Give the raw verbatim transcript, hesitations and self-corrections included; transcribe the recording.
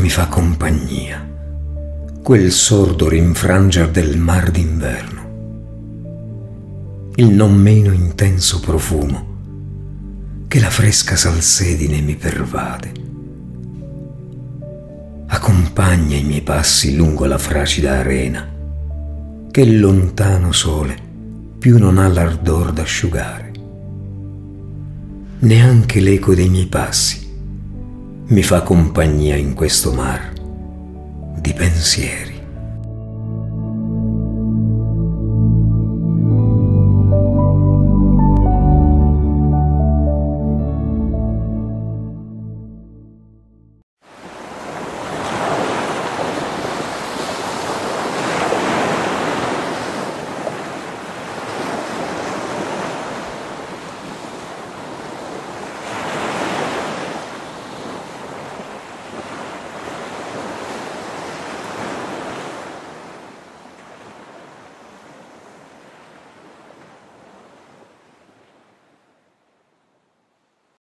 mi fa compagnia, quel sordo rinfranger del mar d'inverno, il non meno intenso profumo che la fresca salsedine mi pervade. Accompagna i miei passi lungo la fracida arena che il lontano sole più non ha l'ardor d'asciugare. Neanche l'eco dei miei passi mi fa compagnia in questo mar di pensieri.